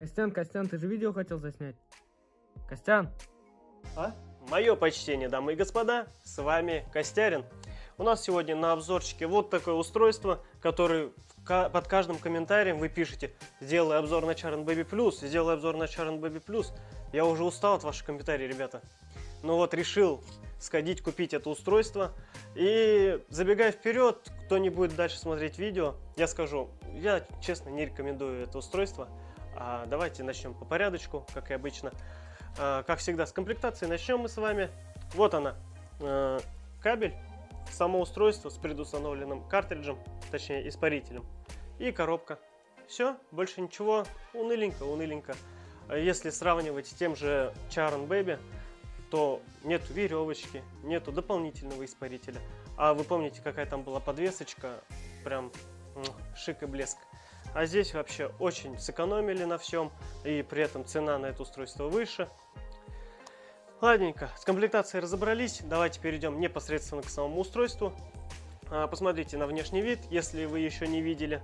Костян, ты же видео хотел заснять? Костян? Мое почтение, дамы и господа, с вами Костярин. У нас сегодня на обзорчике вот такое устройство, которое под каждым комментарием вы пишете: сделай обзор на Charm Baby Plus, сделай обзор на Charm Baby Plus. Я уже устал от ваших комментариев, ребята. Но вот решил сходить купить это устройство. И забегая вперед, кто не будет дальше смотреть видео, я скажу, я честно не рекомендую это устройство. Давайте начнем по порядочку, как и обычно. Как всегда, с комплектации начнем мы с вами. Вот она, кабель, само устройство с предустановленным картриджем, точнее испарителем, и коробка. Все, больше ничего, уныленько. Если сравнивать с тем же Charm Baby, то нету веревочки, нету дополнительного испарителя. А вы помните, какая там была подвесочка? Прям шик и блеск. А здесь вообще очень сэкономили на всем, и при этом цена на это устройство выше. Ладненько, с комплектацией разобрались, давайте перейдем непосредственно к самому устройству. Посмотрите на внешний вид, если вы еще не видели.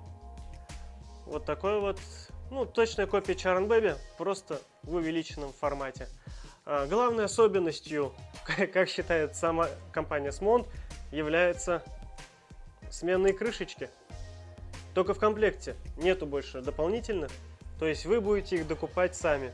Вот такой вот, точная копия Charm Baby, просто в увеличенном формате. Главной особенностью, как считает сама компания Smont, являются сменные крышечки. Только в комплекте нету больше дополнительных, то есть вы будете их докупать сами.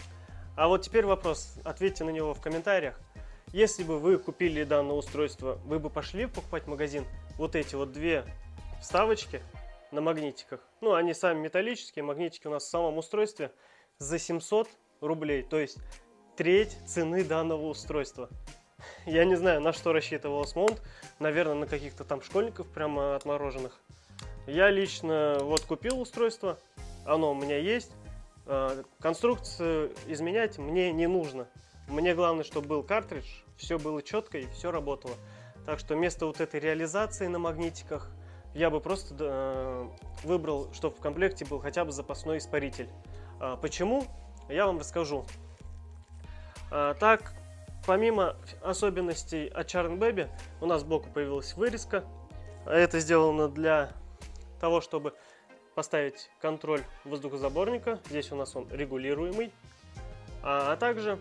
А вот теперь вопрос, ответьте на него в комментариях. Если бы вы купили данное устройство, вы бы пошли покупать в магазин вот эти вот две вставочки на магнитиках? Они сами металлические, магнитики у нас в самом устройстве, за 700 рублей, то есть треть цены данного устройства. Я не знаю, на что рассчитывал Smont, наверное, на каких-то там школьников прямо отмороженных. Я лично вот купил устройство, оно у меня есть. Конструкцию изменять мне не нужно. Мне главное, чтобы был картридж, все было четко и все работало. Так что вместо вот этой реализации на магнитиках я бы просто выбрал, чтобы в комплекте был хотя бы запасной испаритель. Почему? Я вам расскажу. Так, помимо особенностей от Charm Baby, у нас сбоку появилась вырезка. Это сделано для того, чтобы поставить контроль воздухозаборника. Здесь у нас он регулируемый. А также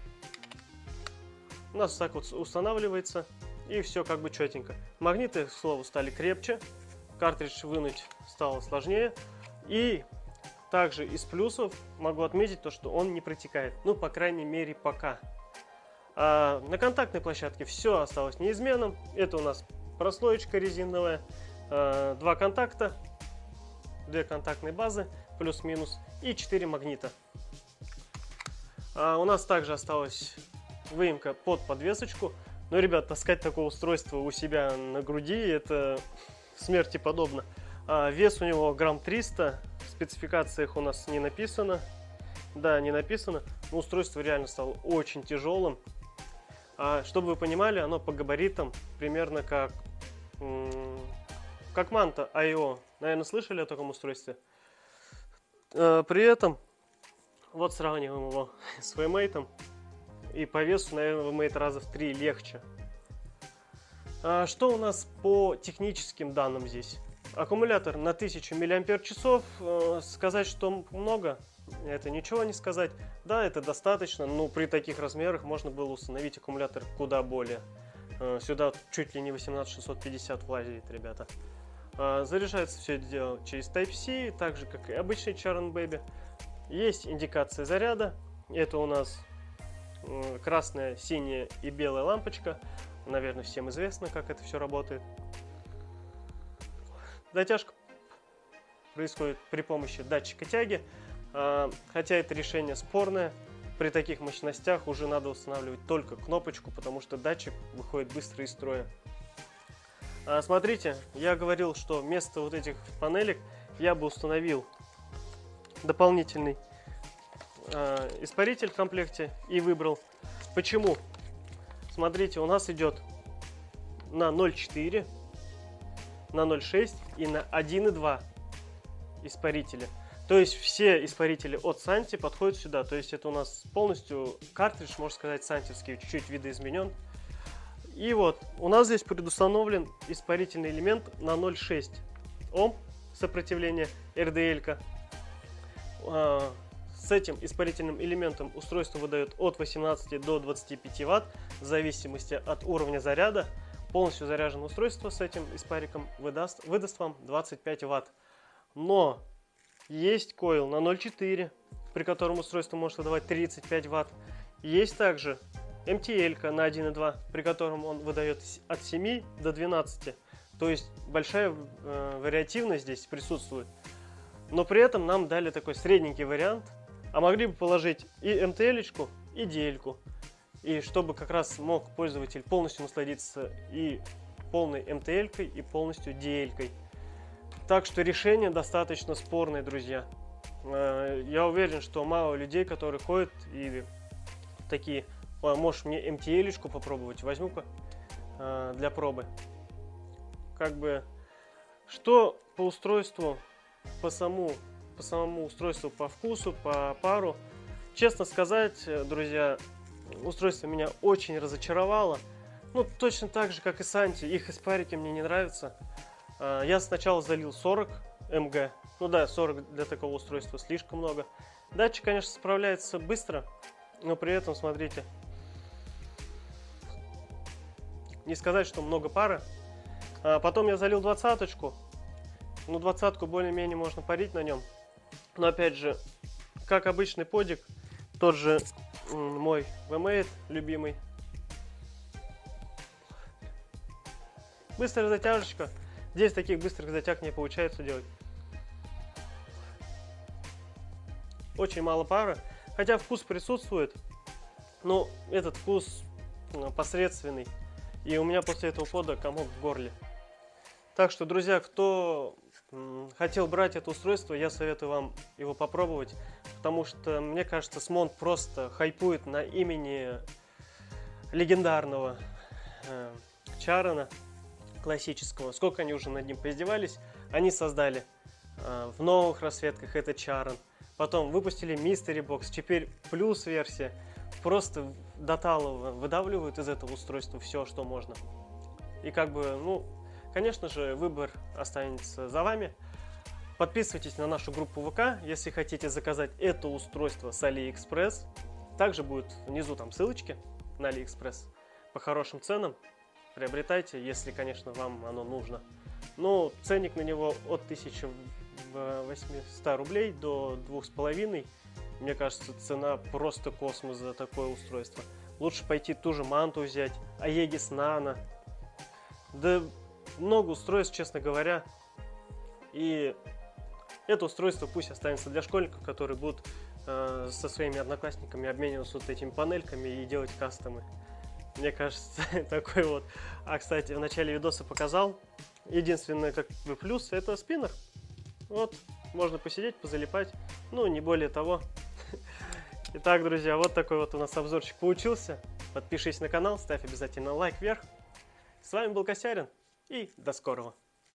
у нас так вот устанавливается, и все как бы четенько. Магниты, к слову, стали крепче. Картридж вынуть стало сложнее. И также из плюсов могу отметить то, что он не протекает. По крайней мере, пока. На контактной площадке все осталось неизменным. Это у нас прослоечка резиновая. Два контакта, две контактные базы, плюс-минус, и 4 магнита. У нас также осталась выемка под подвесочку. Но, ребят, таскать такое устройство у себя на груди — это смерти подобно. Вес у него грамм 300, в спецификациях у нас не написано. Да, не написано, но устройство реально стало очень тяжелым. Чтобы вы понимали, оно по габаритам примерно как Manta IO. Наверное, слышали о таком устройстве? При этом, вот сравниваем его с VMate, и по весу, наверное, VMate раза в 3 легче. Что у нас по техническим данным здесь? Аккумулятор на 1000 мАч. Сказать, что много, это ничего не сказать. Да, это достаточно, но при таких размерах можно было установить аккумулятор куда более. Сюда чуть ли не 18650 влазит, ребята. Заряжается все это дело через Type-C, так же как и обычный Charm Baby. Есть индикация заряда. Это у нас красная, синяя и белая лампочка. Наверное, всем известно, как это все работает. Затяжка происходит при помощи датчика тяги. Хотя это решение спорное. При таких мощностях уже надо устанавливать только кнопочку, потому что датчик выходит быстро из строя. Смотрите, я говорил, что вместо вот этих панелек я бы установил дополнительный испаритель в комплекте и выбрал. Почему? Смотрите, у нас идет на 0,4, на 0,6 и на 1,2 испарители. То есть все испарители от Santi подходят сюда. То есть это у нас полностью картридж, можно сказать, сантевский, чуть-чуть видоизменен. И вот у нас здесь предустановлен испарительный элемент на 0,6 Ом сопротивления RDL-ка. С этим испарительным элементом устройство выдает от 18 до 25 Вт, в зависимости от уровня заряда. Полностью заряженное устройство с этим испариком выдаст вам 25 Вт. Но есть койл на 0,4, при котором устройство может выдавать 35 Вт. Есть также MTL на 1,2, при котором он выдает от 7 до 12. То есть большая вариативность здесь присутствует. Но при этом нам дали такой средненький вариант. А могли бы положить и MTL-очку, и DL-ку. И чтобы как раз мог пользователь полностью насладиться и полной MTL-кой, и полностью DL-кой. Так что решение достаточно спорное, друзья. Я уверен, что мало людей, которые ходят и такие: можешь мне MTL-очку попробовать, возьму-ка для пробы. Как бы, что по устройству, по самому устройству, по вкусу, по пару. Честно сказать, друзья, устройство меня очень разочаровало. Ну, точно так же, как и Санти, их испарики мне не нравятся. Я сначала залил 40 МГ. Ну да, 40 для такого устройства слишком много. Датчик, конечно, справляется быстро, но при этом, смотрите, не сказать, что много пара. Потом я залил 20-очку. Ну, 20-ку более-менее можно парить на нем. Но опять же, как обычный подик, тот же мой VMate любимый. Быстрая затяжечка. Здесь таких быстрых затяг не получается делать. Очень мало пара. Хотя вкус присутствует, но этот вкус посредственный. И у меня после этого пода комок в горле. Так что, друзья, кто хотел брать это устройство, я советую вам его попробовать. Потому что, мне кажется, Smont просто хайпует на имени легендарного Чарана классического. Сколько они уже над ним поиздевались. Они создали в новых расцветках этот Чаран. Потом выпустили Mystery Box. Теперь плюс версия. Просто до талого выдавливают из этого устройства все, что можно. И как бы, ну, конечно же, выбор останется за вами. Подписывайтесь на нашу группу ВК, если хотите заказать это устройство с AliExpress. Также будет внизу там ссылочки на AliExpress по хорошим ценам. Приобретайте, если, конечно, вам оно нужно. Ну, ценник на него от 1800 рублей до 2500. Мне кажется, цена просто космос за такое устройство. Лучше пойти ту же Манту взять, Aegis Nano. Да много устройств, честно говоря. И это устройство пусть останется для школьников, которые будут со своими одноклассниками обмениваться вот этими панельками и делать кастомы. Мне кажется, такой вот. А, кстати, в начале видоса показал. Единственное, как бы плюс, это спиннер. Вот, можно посидеть, позалипать. Ну, не более того. Итак, друзья, вот такой вот у нас обзорчик получился. Подпишись на канал, ставь обязательно лайк вверх. С вами был Костярин, и до скорого.